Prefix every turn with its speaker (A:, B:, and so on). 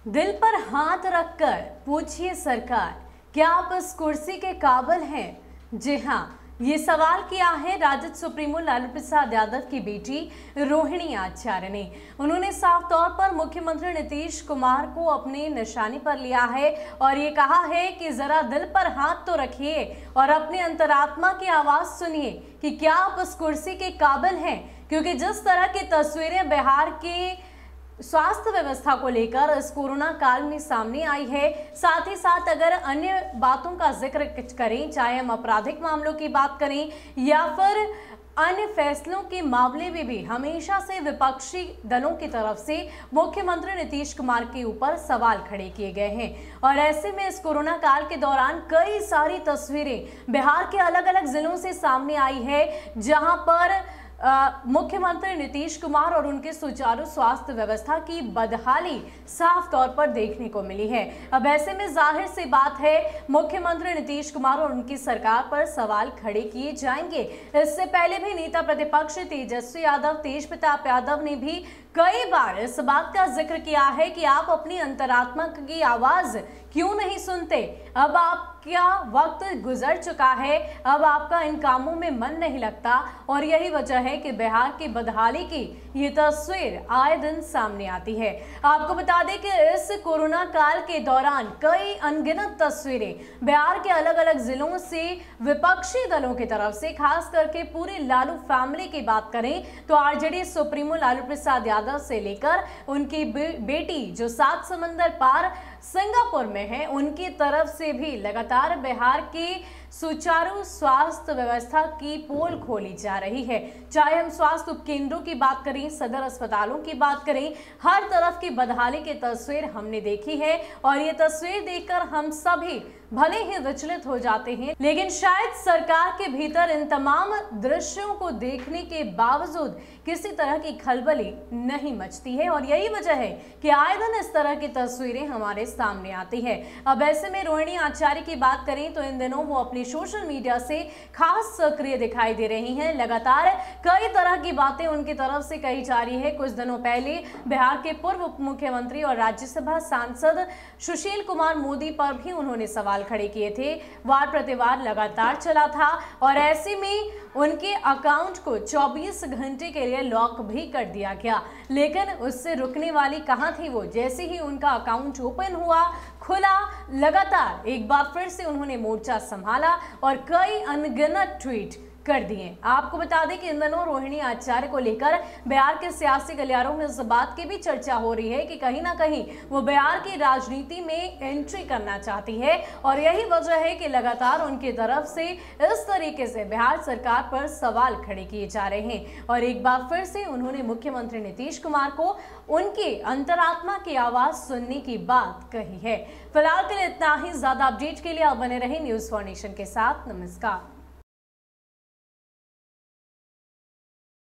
A: दिल पर हाथ रखकर पूछिए सरकार, क्या आप इस कुर्सी के काबिल हैं? जी हाँ, ये सवाल किया है राजद सुप्रीमो लालू प्रसाद यादव की बेटी रोहिणी आचार्य ने। उन्होंने साफ तौर पर मुख्यमंत्री नीतीश कुमार को अपने निशाने पर लिया है और ये कहा है कि जरा दिल पर हाथ तो रखिए और अपनी अंतरात्मा की आवाज सुनिए कि क्या आप उस कुर्सी के काबिल हैं। क्योंकि जिस तरह की तस्वीरें बिहार के स्वास्थ्य व्यवस्था को लेकर इस कोरोना काल में सामने आई है, साथ ही साथ अगर अन्य बातों का जिक्र करें, चाहे हम आपराधिक मामलों की बात करें या फिर अन्य फैसलों के मामले में भी हमेशा से विपक्षी दलों की तरफ से मुख्यमंत्री नीतीश कुमार के ऊपर सवाल खड़े किए गए हैं। और ऐसे में इस कोरोना काल के दौरान कई सारी तस्वीरें बिहार के अलग अलग जिलों से सामने आई है, जहां पर मुख्यमंत्री नीतीश कुमार और उनके सुचारू स्वास्थ्य व्यवस्था की बदहाली साफ तौर पर देखने को मिली है। अब ऐसे में जाहिर सी बात है, मुख्यमंत्री नीतीश कुमार और उनकी सरकार पर सवाल खड़े किए जाएंगे। इससे पहले भी नेता प्रतिपक्ष तेजस्वी यादव, तेज प्रताप यादव ने भी कई बार इस बात का जिक्र किया है कि आप अपनी अंतरात्मा की आवाज क्यों नहीं सुनते। अब आपका वक्त गुजर चुका है, अब आपका इन कामों में मन नहीं लगता और यही वजह है कि बिहार की बदहाली की ये तस्वीर आए दिन सामने आती है। आपको बता दें कि इस कोरोना काल के दौरान कई अनगिनत तस्वीरें बिहार के अलग अलग जिलों से विपक्षी दलों की तरफ से, खास करके पूरी लालू फैमिली की बात करें तो आरजेडी सुप्रीमो लालू प्रसाद यादव से लेकर उनकी बेटी जो 7 समंदर पार सिंगापुर में है, उनकी तरफ से भी लगातार बिहार की सुचारू स्वास्थ्य व्यवस्था की पोल खोली जा रही है। चाहे हम स्वास्थ्य उपकेंद्रों की बात करें, सदर अस्पतालों की बात करें, हर तरफ की बदहाली की तस्वीर हमने देखी है और ये तस्वीर देखकर हम सभी भले ही विचलित हो जाते हैं, लेकिन शायद सरकार के भीतर इन तमाम दृश्यों को देखने के बावजूद किसी तरह की खलबली नहीं मचती है और यही वजह है कि आए दिन इस तरह की तस्वीरें हमारे सामने आती है। अब ऐसे में रोहिणी आचार्य की बात करें तो इन दिनों वो अपनी सोशल मीडिया से खास सक्रिय दिखाई दे रही हैं। लगातार कई तरह की बातें उनकी तरफ से कही जा रही है। कुछ दिनों पहले बिहार के पूर्व उप मुख्यमंत्री और राज्यसभा सांसद सुशील कुमार मोदी पर भी उन्होंने सवाल खड़े किए थे। वार प्रतिवार लगातार चला था और ऐसे में उनके अकाउंट को 24 घंटे के लिए लॉक भी कर दिया गया, लेकिन उससे रुकने वाली कहां थी वो। जैसे ही उनका अकाउंट ओपन हुआ, खुला, लगातार एक बार फिर से उन्होंने मोर्चा संभाला और कई अनगिनत ट्वीट कर दिए। आपको बता दें कि इन दिनों रोहिणी आचार्य को लेकर बिहार के सियासी गलियारों में इस बात की भी चर्चा हो रही है कि कहीं ना कहीं वो बिहार की राजनीति में एंट्री करना चाहती है और यही वजह है कि लगातार उनकी तरफ से इस तरीके से बिहार सरकार पर सवाल खड़े किए जा रहे हैं। और एक बार फिर से उन्होंने मुख्यमंत्री नीतीश कुमार को उनकी अंतरात्मा की आवाज सुनने की बात कही है। फिलहाल के लिए इतना ही। ज्यादा अपडेट के लिए आप बने रहे न्यूज़4नेशन के साथ। नमस्कार।